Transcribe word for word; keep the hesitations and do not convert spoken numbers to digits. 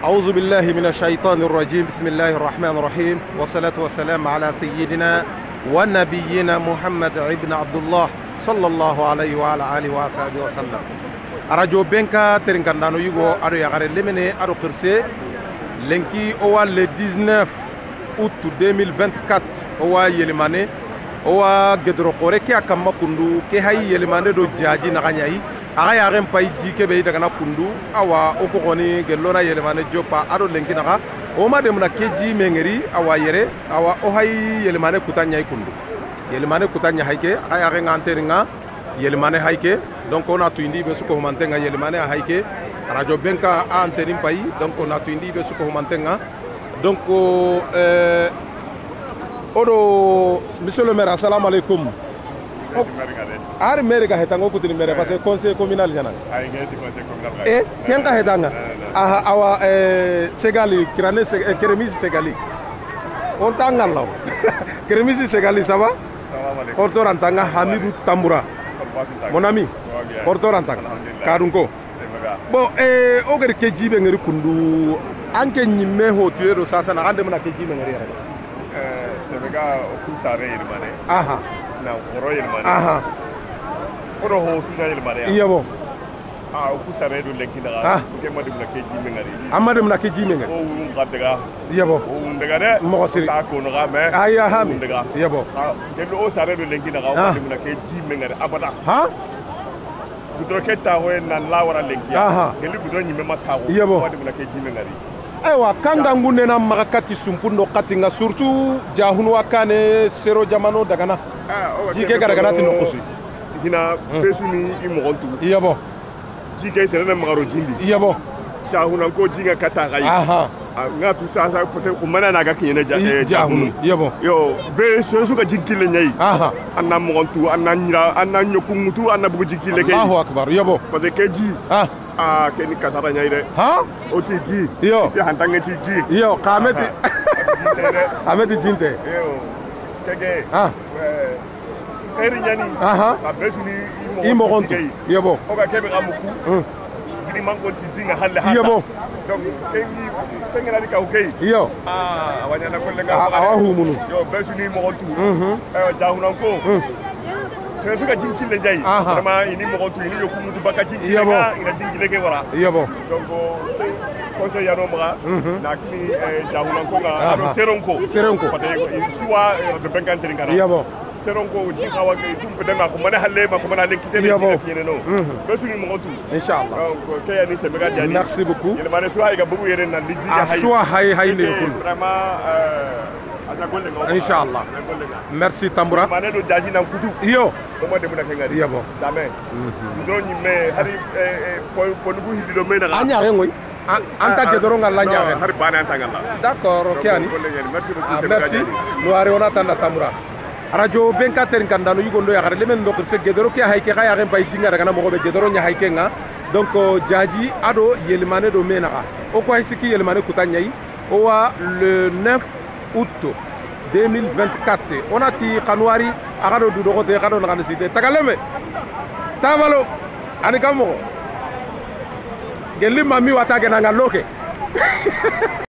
أعوذ بالله من الشيطان الرجيم بسم الله الرحمن الرحيم والصلاة والسلام على سيدنا ونبينا محمد ابن عبد الله صلى الله عليه وعلى آله وصحبه وسلم أرجو بينك ترينكاندانو يغو أرو يغاري لمني أرو قرسي لنكي أوا le dix-neuf août deux mille vingt-quatre أوا يلماني أوا gedro kore ke akamma kundu ke hay yelmane do jaji naganyai aga yaren pay jike be daga na kundu awa oko goni gelona yelmane jopa ado lenki naga o ma dem na keji mengeri awa yere awa o hay yelmane kutanya kundu yelmane kutanya hayke aga yaren anteringa yelmane hayke donc on a tout indi be suko mantenga yelmane hayke radio benka anterin pay donc on a tout indi be suko mantenga donc euh odo monsieur le maire assalamu alaikum. Ar maire ga hetango kutini maire parce que conseil communal yana. Ay ngeti conseil communal. Eh ken ga hetanga. Aha awa eh Segali kirane Keremis Segali. On tangal law. Keremis Segali ça va? Salam alaikum. Porto rantanga Hamidou Tamboura. Mon ami. Porto rantanga. Kadunko. Bon eh ogere kejibe ngeri kundu anke nyimme ho tuero sasa na ande mna kejibe ngeri yara. Eh sebega okusare yirmane. Aha. Na koro yirmane. Aha. Koro ho suna yirmane. Iyabo. Ah okusare do lekina ga. Ke madu mna kejibe ngari. Amade mna kejibe ngari. O wun qadega. Iyabo. O wun daga de. Mo siri. Ta ko no ga me. Aya ha mi. Iyabo. Ah ke do sare do lekina ga o mna kejibe ngari abada. Ha? Gudro keta ho na lawara lenkia. Aha. Geli gudro nyime matawo. Iyabo. Madu mna kejibe ngari. Ewa kanga ngune na makati sumpundo katinga surtout jahunu wakane sero jamano dagana jike garagana tino kusi hina besuni imogontu iyabo jike serena magaro jindi iyabo jahunu ko jinga kataga yi aha ngatu sasa peut-être ko mana naga kinyene jahunu iyabo yo be so so ka jinkile nyai aha anna mogontu anna nyira anna nyokumutu anna bugu jinkile ke Allahu akbar iyabo parce que ji ah ah keni kasara nyai de ha oti ji yo ti hantange ti ji yo kameti ameti jinte yo kege ah khairi nyani aha abesuni imogontu iyabo oga kebe amuku gidi mango ti jinga halle halle iyabo donc kengi tengena di kawkay iyo ah wanyana kollega awa humunu yo besuni mogontu ayo jahunan ko mais suka jinkile jay vraiment ini mogontu ini yokumutu bakati ina ina jinkile ke wara iyabo donc conseil yano mara nakini jahunan ko ga ado seronko seronko parce que suwa de cinquante ngana iyabo seronko ji kawa ke tum pedanga ko mana halle ma ko mana lekite be kene no besuni mogontu inshallah donc kaya ni semega diani merci beaucoup il mane suwa ga bugu yeren nan liji hay suwa hay hay ne kun vraiment euh inshallah merci Tamboura mane do jaji nan kutu iyo ko mo de mun ka ngari yabo dame do ni me hari ko ko nugu hidido me na anya ngoy anta ke doronga la nyaare hari bana anta ngala d'accord ok ani merci no are ona tanda Tamboura radio vingt-quatre kandano yugondo ya gare lemen ndokir se gedoro ke hayke ga ya bay jinga daga na mo be gedoro nya hayke nga donc jaji ado yelmane do mena o ko haysiki yelmane kutanyai o wa le neuf août deux mille vingt-quatre on a ti kanwari agado du dogote agado na kanisite tagaleme tavalo ani kamo gelli mami wata gena ngaloke